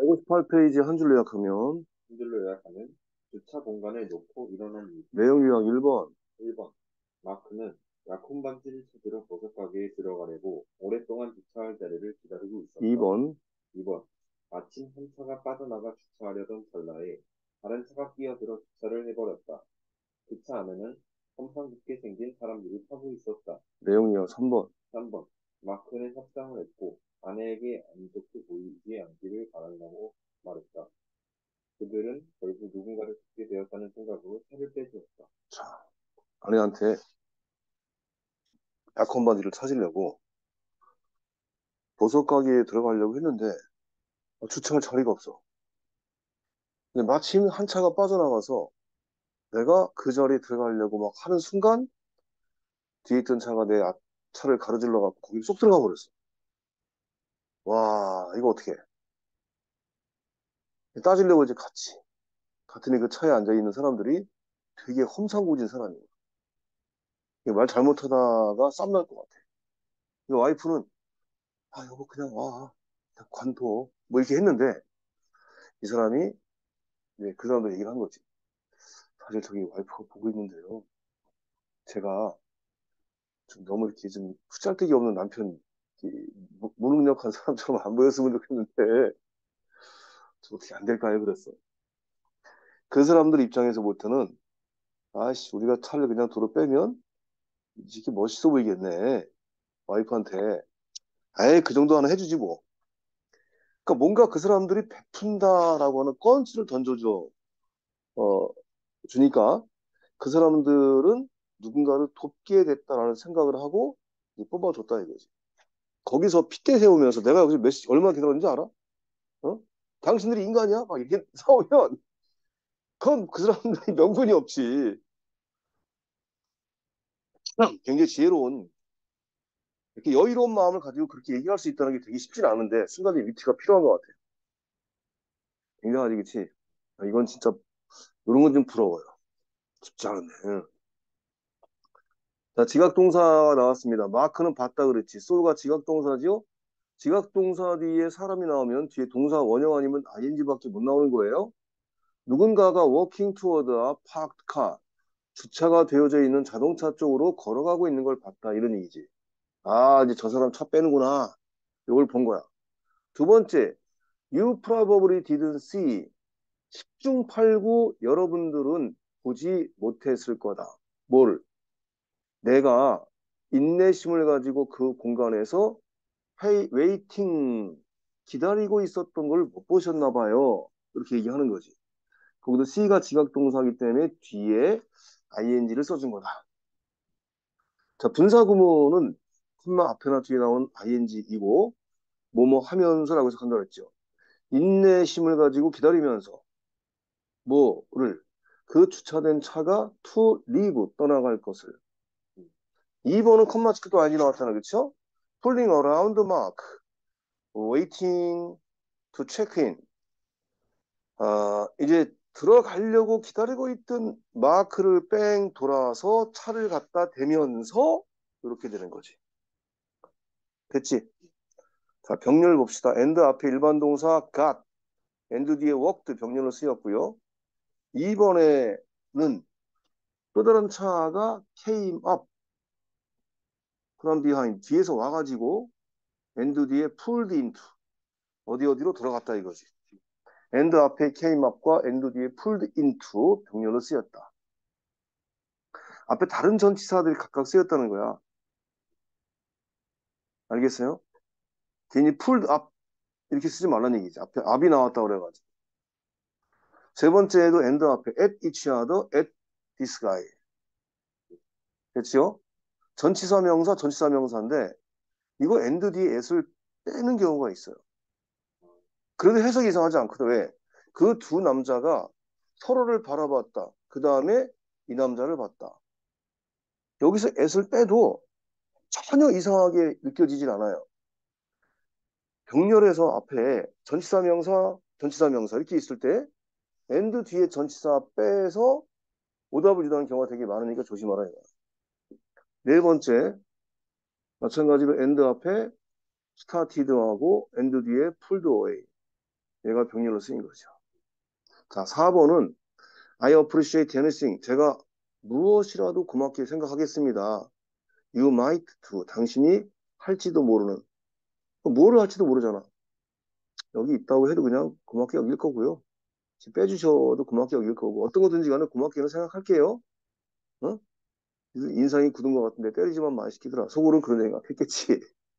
158페이지 한 줄로 요약하면 흔들러 요약하는 주차 공간에 놓고 일어난 일. 내용 요약 1번, 1번. 마크는 약혼 반지를 찾으러 버섯 가게에 들어가려고 오랫동안 주차할 자리를 기다리고 있었다. 2번, 2번. 마침 한 차가 빠져나가 주차하려던 찰나에 다른 차가 끼어들어 주차를 해버렸다. 그 차 안에는 험상궂게 생긴 사람들이 타고 있었다. 내용 요약 3번. 3번. 마크는 협상을 했고 아내에게 안 좋게 보이지 않기를 바란다고 말했다. 그들은 결국 누군가를 죽게 되었다는 생각으로 차를 빼주었다. 자, 아내한테 약혼 바지를 찾으려고 보석 가게에 들어가려고 했는데 주차할 자리가 없어. 근데 마침 한 차가 빠져나가서 내가 그 자리에 들어가려고 막 하는 순간 뒤에 있던 차가 내 앞 차를 가로질러 갖고 거기 쏙 들어가 버렸어. 와, 이거 어떻게 해? 따지려고 이제 갔지. 갔더니 그 차에 앉아 있는 사람들이 되게 험상궂은 사람이에요. 말 잘못하다가 쌈날 것 같아. 이 와이프는 아, 여보 그냥 와. 그냥 관둬. 뭐 이렇게 했는데 이 사람이 이제 그 사람도 얘기를 한 거지. 사실 저기 와이프가 보고 있는데요. 제가 좀 너무 이렇게 좀 후잘데기 없는 남편, 이렇게 무능력한 사람처럼 안 보였으면 좋겠는데 저 어떻게 안 될까요? 그랬어. 그 사람들 입장에서부터는 아씨 우리가 차를 그냥 도로 빼면 이게 멋있어 보이겠네. 와이프한테. 에이 그 정도 하나 해주지 뭐. 그러니까 뭔가 그 사람들이 베푼다라고 하는 건수를 던져줘. 어, 주니까 그 사람들은 누군가를 돕게 됐다라는 생각을 하고 이제 뽑아줬다 이거지. 거기서 핏대 세우면서 내가 여기서 얼마나 기다렸는지 알아? 어? 당신들이 인간이야? 막 이렇게 싸우면 그건 그 사람들이 명분이 없지. 굉장히 지혜로운 이렇게 여유로운 마음을 가지고 그렇게 얘기할 수 있다는 게 되게 쉽진 않은데 순간의 위트가 필요한 것 같아. 굉장하지 그치? 아, 이건 진짜 이런 건 좀 부러워요. 쉽지 않은데. 응. 자, 지각동사가 나왔습니다. 마크는 봤다 그랬지. 소가 지각동사지요? 지각동사 뒤에 사람이 나오면 뒤에 동사 원형 아니면 ing밖에 못 나오는 거예요. 누군가가 walking toward a parked car, 주차가 되어져 있는 자동차 쪽으로 걸어가고 있는 걸 봤다. 이런 얘기지. 아, 이제 저 사람 차 빼는구나. 이걸 본 거야. 두 번째, you probably didn't see. 10중 8구 여러분들은 보지 못했을 거다. 뭘? 내가 인내심을 가지고 그 공간에서 웨이팅 기다리고 있었던 걸 못 보셨나 봐요. 이렇게 얘기하는 거지. 거기도 C가 지각동사이기 때문에 뒤에 ing를 써준 거다. 자, 분사구문은 콤마 앞에나 뒤에 나온 ing이고 뭐뭐 하면서라고 해석한다고 했죠. 인내심을 가지고 기다리면서 뭐를 그 주차된 차가 to leave 떠나갈 것을. 2번은 콤마 치크도 ing 나왔잖아, 그렇죠? Pulling around mark, waiting to check in. 이제 들어가려고 기다리고 있던 마크를 뺑 돌아서 차를 갖다 대면서 이렇게 되는 거지. 됐지? 자, 병렬 봅시다. and 앞에 일반 동사 got, and 뒤에 worked 병렬로 쓰였고요. 2번에는 또 다른 차가 came up, from behind, 뒤에서 와가지고 and 뒤에 pulled into, 어디로 들어갔다 이거지. and 앞에 came up과 and 뒤에 pulled into 병렬로 쓰였다. 앞에 다른 전치사들이 각각 쓰였다는 거야. 알겠어요? 괜히 pulled up 이렇게 쓰지 말라는 얘기지. 앞에 up이 나왔다 그래가지고. 세 번째에도 and 앞에 at each other, at this guy. 됐죠? 전치사 명사, 전치사 명사인데 이거 and 뒤에 at을 빼는 경우가 있어요. 그래도 해석이 이상하지 않거든. 왜? 그 두 남자가 서로를 바라봤다. 그 다음에 이 남자를 봤다. 여기서 at을 빼도 전혀 이상하게 느껴지질 않아요. 병렬에서 앞에 전치사 명사 이렇게 있을 때 and 뒤에 전치사 빼서 오답을 유도하는 경우가 되게 많으니까 조심하라 이거야. 네 번째, 마찬가지로 and 앞에 started하고 and 뒤에 pulled away. 얘가 병렬로 쓰인 거죠. 자, 4번은 I appreciate anything. 제가 무엇이라도 고맙게 생각하겠습니다. You might to. 당신이 할지도 모르는. 뭐를 할지도 모르잖아. 여기 있다고 해도 그냥 고맙게 여길 거고요. 빼주셔도 고맙게 여길 거고. 어떤 거든지 간에 고맙게는 생각할게요. 어? 인상이 굳은 것 같은데 때리지만 마 시키더라. 속으로는 그런 생각했겠지.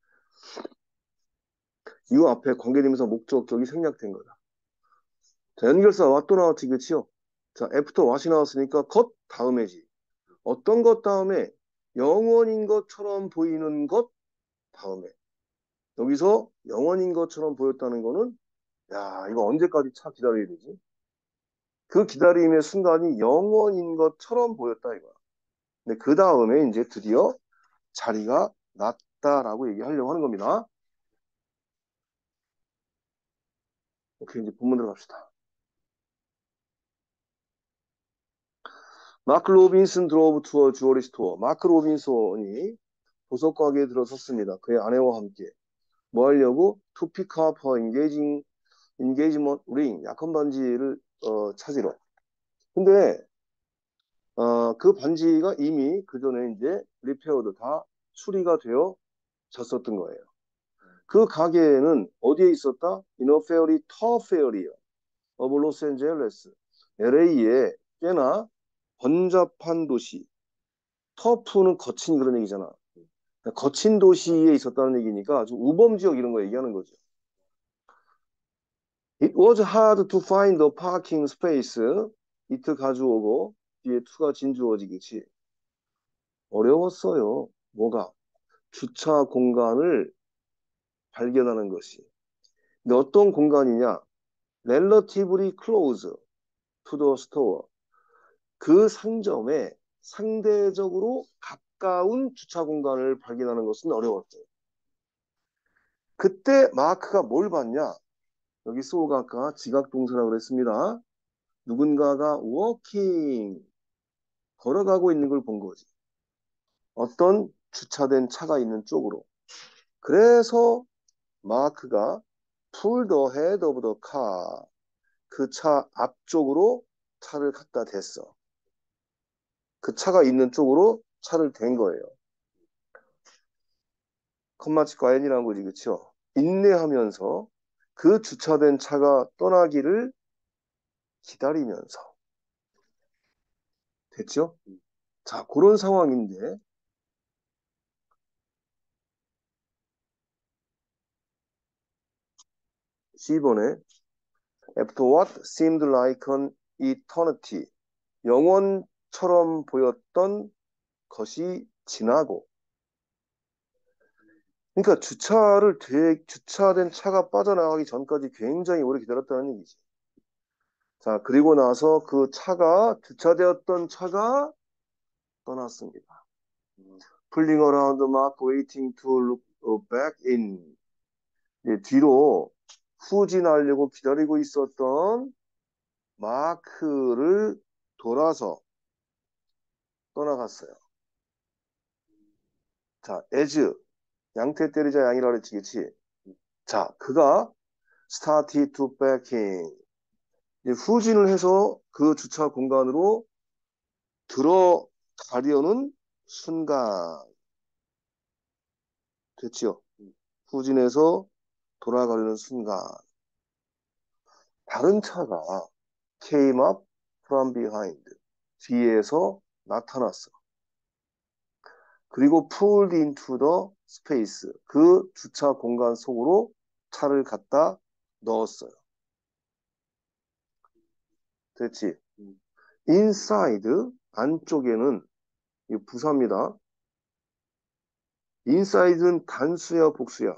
이 앞에 관계되면서 목적격이 생략된 거다. 자, 연결사 what 또 나왔지, 그치요? 자, after what이 나왔으니까 것 다음에지. 어떤 것 다음에 영원인 것처럼 보이는 것 다음에. 여기서 영원인 것처럼 보였다는 거는 야, 이거 언제까지 차 기다려야 되지? 그 기다림의 순간이 영원인 것처럼 보였다 이거야. 근데 그 다음에 이제 드디어 자리가 났다라고 얘기하려고 하는 겁니다. 오케이, 이제 본문 들어갑시다. 마크 로빈슨 드로브 투어 주어리 스토어. 마크 로빈슨이 보석 가게에 들어섰습니다. 그의 아내와 함께. 뭐 하려고? To pick up her engagement ring. 약혼 반지를 찾으러. 근데 그 반지가 이미 그 전에 이제 리페어도 다 수리가 되어 졌었던 거예요. 그 가게에는 어디에 있었다? In a very tough area of Los Angeles. LA에 꽤나 번잡한 도시. 터프는 거친 그런 얘기잖아. 거친 도시에 있었다는 얘기니까 아주 우범 지역 이런 거 얘기하는 거죠. It was hard to find a parking space. it 가져오고 뒤에 to가 진주어지겠지. 어려웠어요. 뭐가? 주차 공간을 발견하는 것이. 근데 어떤 공간이냐? Relatively close to the store. 그 상점에 상대적으로 가까운 주차 공간을 발견하는 것은 어려웠어요. 그때 마크가 뭘 봤냐? 여기 소가 아까 지각동사라고 그랬습니다. 누군가가 walking, 걸어가고 있는 걸 본 거지. 어떤 주차된 차가 있는 쪽으로. 그래서 마크가 pull the head of the car, 그 차 앞쪽으로 차를 갖다 댔어. 그 차가 있는 쪽으로 차를 댄 거예요. 컴마치 과연이라는 거지, 그쵸? 인내하면서 그 주차된 차가 떠나기를 기다리면서. 됐죠? 자, 그런 상황인데 10번에 After what seemed like an eternity. 영원처럼 보였던 것이 지나고. 그러니까 주차된 차가 빠져나가기 전까지 굉장히 오래 기다렸다는 얘기지. 자, 그리고 나서 그 차가, 주차되었던 차가 떠났습니다. Pulling around the mark, waiting to look back in. 뒤로 후진하려고 기다리고 있었던 마크를 돌아서 떠나갔어요. 자, as 양태 때리자 양이라 그랬지. 자, 그가 started to backing. 후진을 해서 그 주차 공간으로 들어가려는 순간. 됐지요? 후진해서 돌아가려는 순간. 다른 차가 came up from behind. 뒤에서 나타났어. 그리고 pulled into the space. 그 주차 공간 속으로 차를 갖다 넣었어요. 됐지? inside, 안쪽에는, 이 부사입니다. inside는 단수야, 복수야?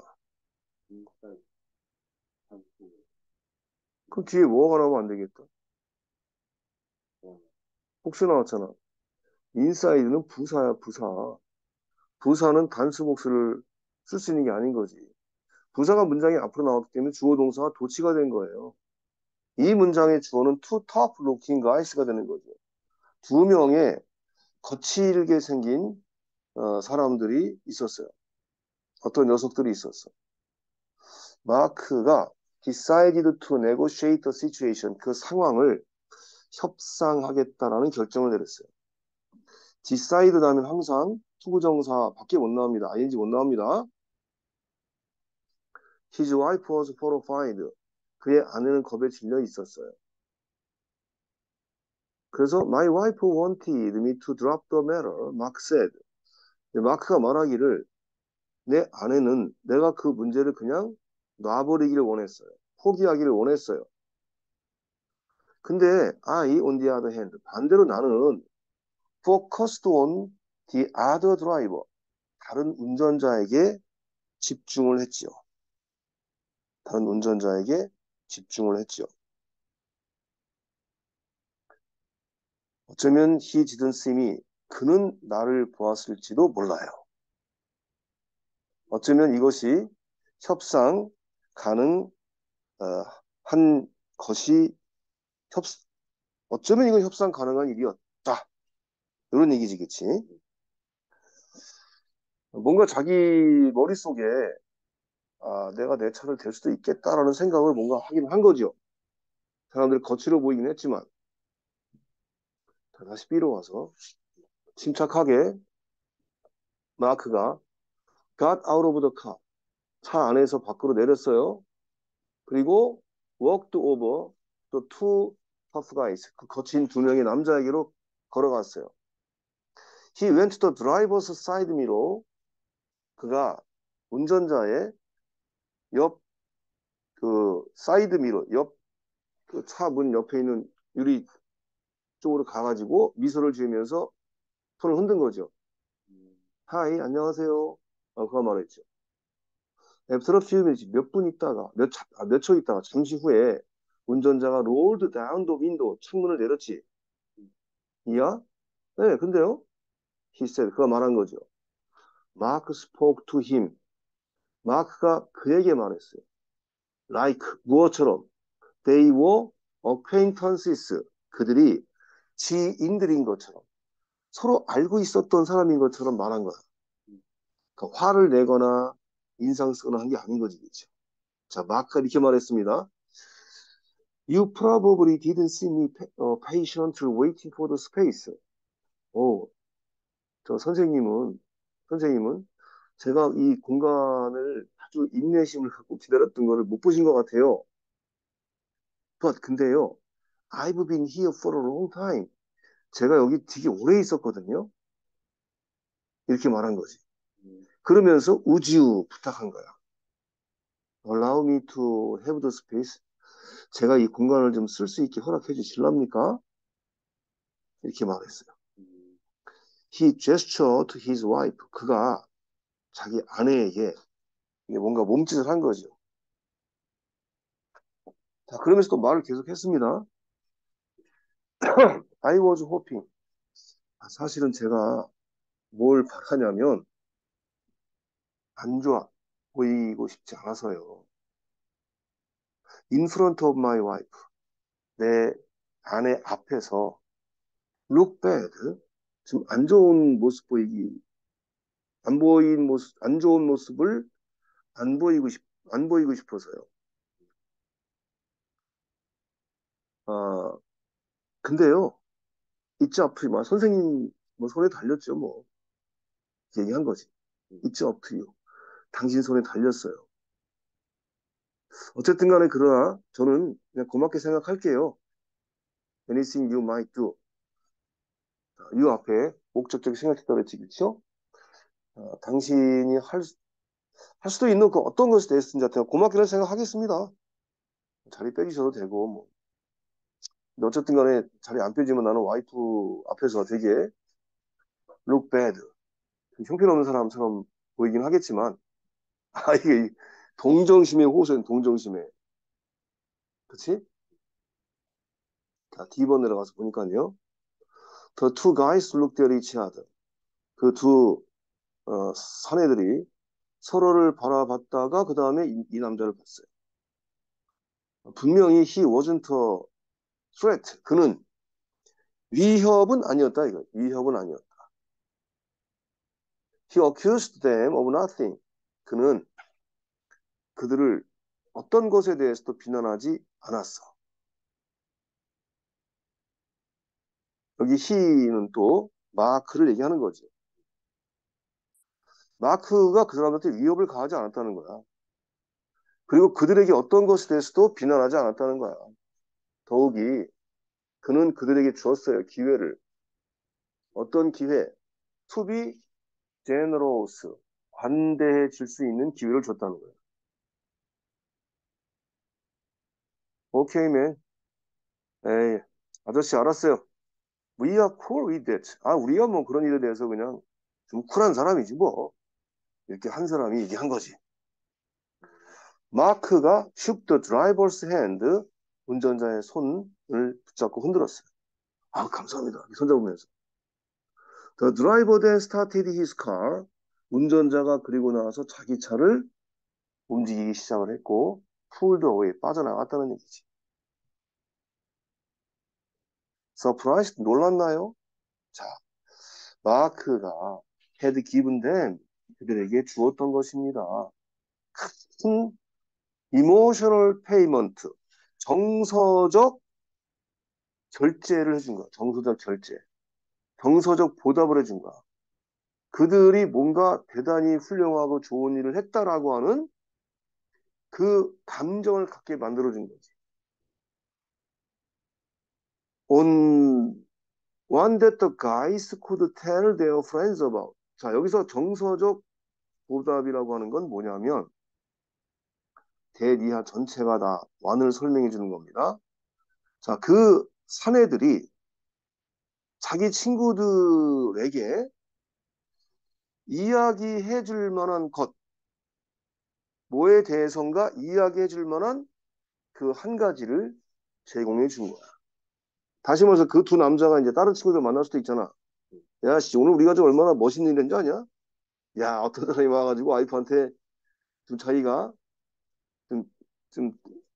그럼 뒤에 뭐가 나오면 안 되겠다. 복수 나왔잖아. inside는 부사야, 부사. 부사는 단수 복수를 쓸 수 있는 게 아닌 거지. 부사가 문장이 앞으로 나왔기 때문에 주어 동사가 도치가 된 거예요. 이 문장의 주어는 two tough looking guys가 되는 거죠. 두 명의 거칠게 생긴 사람들이 있었어요. 어떤 녀석들이 있었어. 마크가 decided to negotiate the situation. 그 상황을 협상하겠다라는 결정을 내렸어요. decide 하면 항상 투부정사 밖에 못 나옵니다. ing 못 나옵니다. His wife was horrified. 그의 아내는 겁에 질려 있었어요. 그래서 My wife wanted me to drop the matter, Mark said. 마크가 말하기를 내 아내는 내가 그 문제를 그냥 놔버리기를 원했어요. 포기하기를 원했어요. 근데 I, on the other hand, 반대로 나는 focused on the other driver, 다른 운전자에게 집중을 했지요. 다른 운전자에게 집중을 했지요. 어쩌면 he didn't see me, 그는 나를 보았을지도 몰라요. 어쩌면 이것이 협상 가능한 것이 어쩌면 이건 협상 가능한 일이었다. 이런 얘기지, 그치? 뭔가 자기 머릿속에 내가 내 차를 댈 수도 있겠다라는 생각을 뭔가 하긴 한 거죠. 사람들이 거칠어 보이긴 했지만 다시 B로 와서 침착하게 마크가 got out of the car, 차 안에서 밖으로 내렸어요. 그리고 walked over the two tough guys, 그 거친 두 명의 남자에게로 걸어갔어요. He went to the driver's side mirror, 그가 운전자의 옆 그 사이드 미러, 옆 그 차 문 옆에 있는 유리 쪽으로 가가지고 미소를 지으면서 손을 흔든 거죠. 하이, 안녕하세요. 그가 말했죠. After a few minutes, 몇 분 있다가, 몇 초 있다가, 잠시 후에 운전자가 rolled down the window, 창문을 내렸지. 이야? 네, 근데요? He said, 그가 말한 거죠. Mark spoke to him. 마크가 그에게 말했어요. Like, 무엇처럼? They were acquaintances. 그들이 지인들인 것처럼. 서로 알고 있었던 사람인 것처럼 말한 거야. 그러니까 화를 내거나 인상 쓰거나 한 게 아닌 거지, 그렇죠? 자, 마크가 이렇게 말했습니다. You probably didn't see me patiently waiting for the space. 오, 저 선생님은 제가 이 공간을 아주 인내심을 갖고 기다렸던 거를 못 보신 것 같아요. But 근데요, I've been here for a long time. 제가 여기 되게 오래 있었거든요. 이렇게 말한 거지. 그러면서 우지우 부탁한 거야. Allow me to have the space. 제가 이 공간을 좀 쓸 수 있게 허락해 주실랍니까? 이렇게 말했어요. He gestured to his wife. 그가 자기 아내에게 이게 뭔가 몸짓을 한 거죠. 자, 그러면서 또 말을 계속 했습니다. I was hoping. 사실은 제가 뭘 바라냐면 안 좋아 보이고 싶지 않아서요. In front of my wife. 내 아내 앞에서 look bad. 좀 안 좋은 모습 보이기, 안 좋은 모습을 안 보이고 싶어서요. 아, 근데요, 있지 앞이 막 선생님 뭐 손에 달렸죠, 뭐. 얘기한 거지. 있지 앞이요. 당신 손에 달렸어요. 어쨌든 간에 그러나 저는 그냥 고맙게 생각할게요. Anything you might do. 이 앞에 목적적이 생각했다 그랬지, 그렇죠? 당신이 할 수도 있는 그 어떤 것에 대해서든지 고맙게 생각하겠습니다. 자리 빼주셔도 되고, 뭐. 근데 어쨌든 간에 자리 안 빼지면 나는 와이프 앞에서 되게 look bad, 형편없는 사람처럼 보이긴 하겠지만, 이게 동정심의 호소는 동정심에. 그치? 자, D번 내려가서 보니까요. The two guys looked at each other. 그 두 사내들이 서로를 바라봤다가 그 다음에 이 남자를 봤어요. 분명히 he wasn't a threat. 그는 위협은 아니었다. 이거 위협은 아니었다. He accused them of nothing. 그는 그들을 어떤 것에 대해서도 비난하지 않았어. 여기 he는 또 마크를 얘기하는 거지. 마크가 그 사람한테 위협을 가하지 않았다는 거야. 그리고 그들에게 어떤 것에 대해서도 비난하지 않았다는 거야. 더욱이 그는 그들에게 주었어요. 기회를. 어떤 기회? To be generous. 관대해질 수 있는 기회를 줬다는 거야. 오케이, 맨. 에이, 아저씨 알았어요. We are cool with that. 아, 우리가 뭐 그런 일에 대해서 그냥 좀 쿨한 사람이지 뭐. 이렇게 한 사람이 얘기한 거지. 마크가 shook the driver's hand. 운전자의 손을 붙잡고 흔들었어요. 아, 감사합니다. 손잡으면서. The driver then started his car. 운전자가 그리고 나서 자기 차를 움직이기 시작을 했고, pulled away, 빠져나갔다는 얘기지. Surprised, 놀랐나요? 자, 마크가 had given them, 그들에게 주었던 것입니다. 큰 emotional payment, 정서적 결제를 해준 거야. 정서적 결제. 정서적 보답을 해준 거야. 그들이 뭔가 대단히 훌륭하고 좋은 일을 했다라고 하는 그 감정을 갖게 만들어준 거지. On one that the guys could tell their friends about. 자, 여기서 정서적 보답이라고 하는 건 뭐냐면 대니하 전체가 다 완을 설명해 주는 겁니다. 자, 그 사내들이 자기 친구들에게 이야기해 줄 만한 것, 뭐에 대해서인가 이야기해 줄 만한 그 한 가지를 제공해 준 거야. 다시 말해서 그 두 남자가 이제 다른 친구들 만날 수도 있잖아. 야, 씨, 오늘 우리 가족 얼마나 멋있는 일인지 아냐? 야, 어떤 사람이 와가지고 와이프한테 좀 자기가 좀, 좀,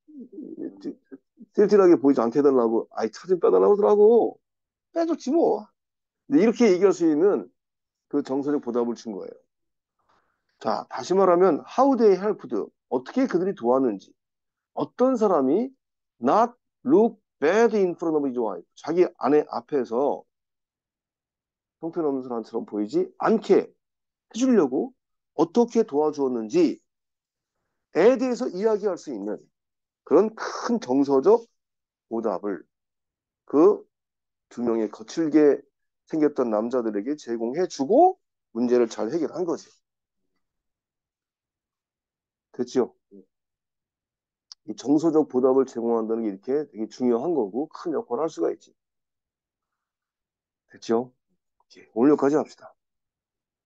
찔찔하게 보이지 않게 해달라고, 아이, 차 좀 빼달라고 하더라고. 빼줬지 뭐. 근데 이렇게 얘기할 수 있는 그 정서적 보답을 준 거예요. 자, 다시 말하면, how they helped. 어떻게 그들이 도왔는지. 어떤 사람이 not look bad in front of his wife. 자기 아내 앞에서 형편없는 사람처럼 보이지 않게 해주려고 어떻게 도와주었는지에 대해서 이야기할 수 있는 그런 큰 정서적 보답을 그 두 명의 거칠게 생겼던 남자들에게 제공해주고 문제를 잘 해결한 거지. 됐죠? 이 정서적 보답을 제공한다는 게 이렇게 되게 중요한 거고 큰 역할을 할 수가 있지. 됐죠? 오케이. 오늘 여기까지 합시다.